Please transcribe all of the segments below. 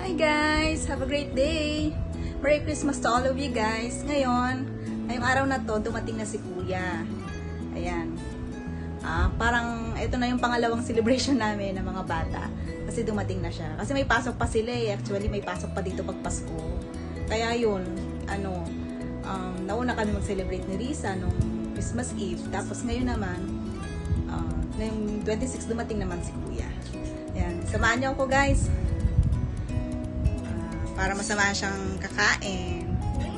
Hi guys! Have a great day! Merry Christmas to all of you guys! Ngayong araw na to, dumating na si Kuya. Ayan. Parang ito na yung pangalawang celebration namin ng mga bata. Kasi dumating na siya. Kasi may pasok pa sila eh. Actually, may pasok pa dito pag Pasko. Kaya yun, nauna kami mag-celebrate ni Risa nung Christmas Eve. Tapos ngayon naman, ngayong 26 dumating naman si Kuya. Ayan. Samahan niyo ako guys. Para masamahan siyang kakain.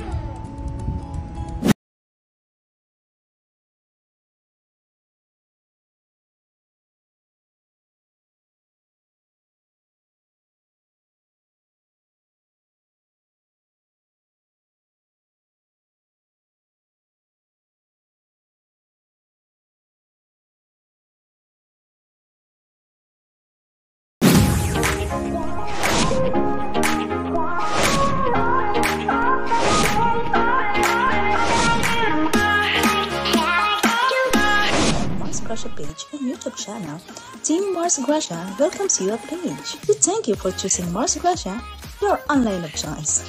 Gracia page and YouTube channel, Team Mars Gracia welcomes you at page. We thank you for choosing Mars Gracia, your online of choice.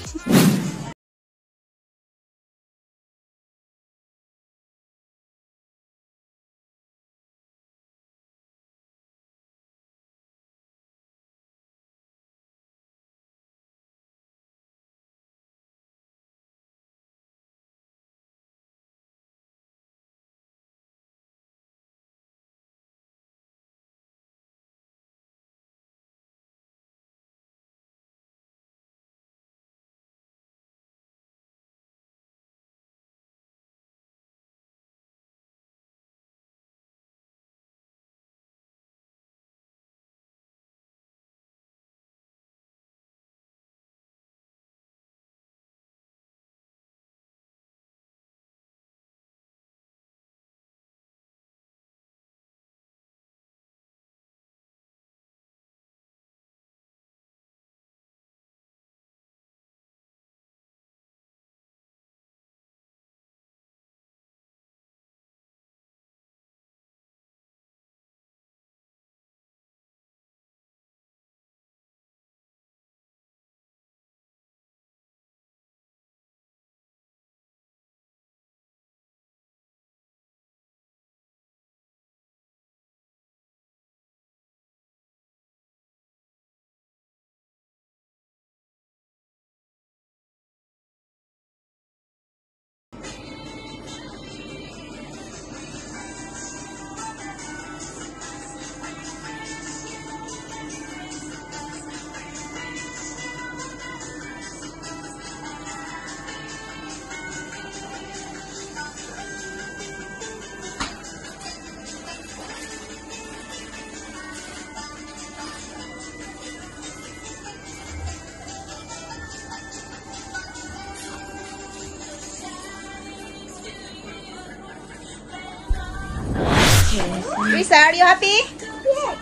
Risa, are you happy? Yes.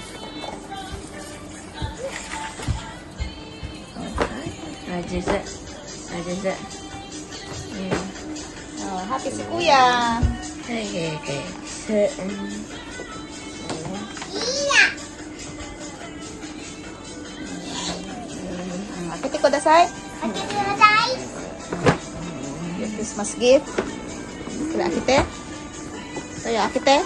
Okay. Oh, happy si Kuya. Akite ko dasay. Your Christmas gift. Kaya akite. Kaya akite.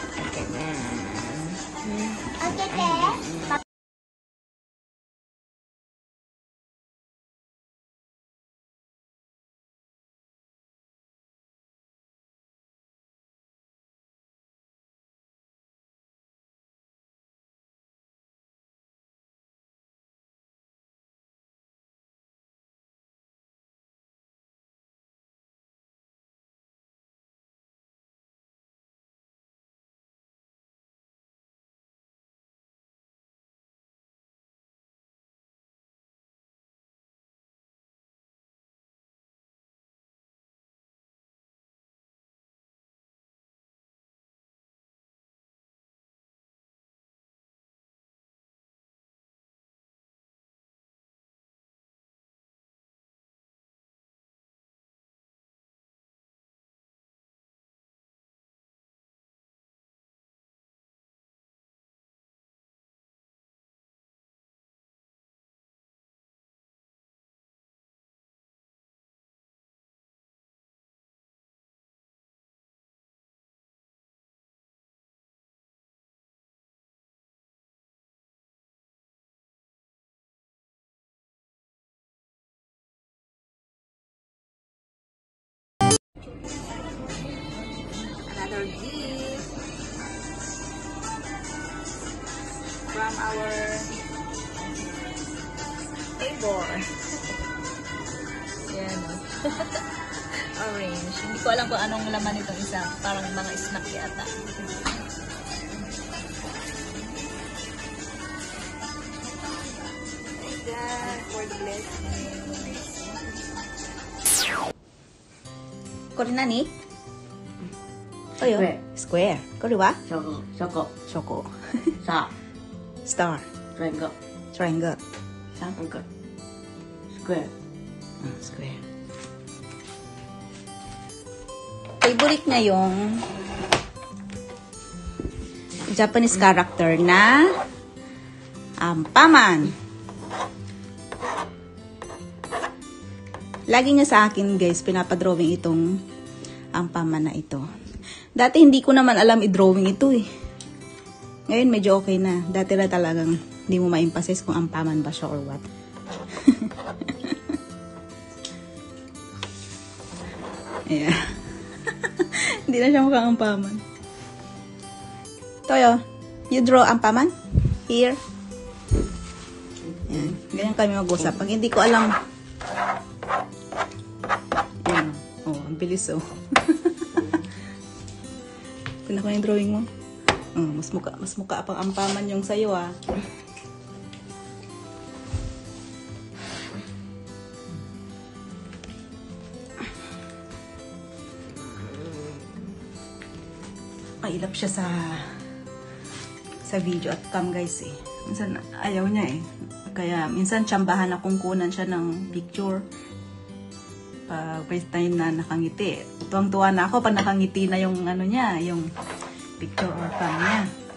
Another gift from our neighbor. Ayan o. Orange. Hindi ko alam kung anong laman itong isa. Parang mga snack yata. Thank God for the blessing. Ko rin na ni? Oyo. Square. Ko rin ba? Choco. Sa. Star. Triangle. Triangle. Triangle. Square. Square. Favorite niya yung Japanese character na Ampaman. Lagi niya sa akin, guys, pinapadrawing itong Ampaman na ito. Dati hindi ko naman alam i-drawing ito eh. Ngayon medyo okay na. Dati na talagang hindi mo ma-emphasize kung Ampaman ba siya or what. Yeah. Hindi na siya mukhang Ampaman. Toyo, you draw Ampaman? Here. Yan. Ganyan kami mag-usap. Pag hindi ko alam. Yan. Oh, ang bilis oh. Tignan ko yung drawing mo. Oh, mas mukha pang Ampaman yung sayo ah. Mailap siya sa video at cam, guys eh. Minsan ayaw niya eh. Kaya minsan tsambahan akong kunan siya ng picture. Pag first time na nakangiti. Tuwang-tuwa na ako pag nakangiti na yung ano niya, yung picture or cam niya.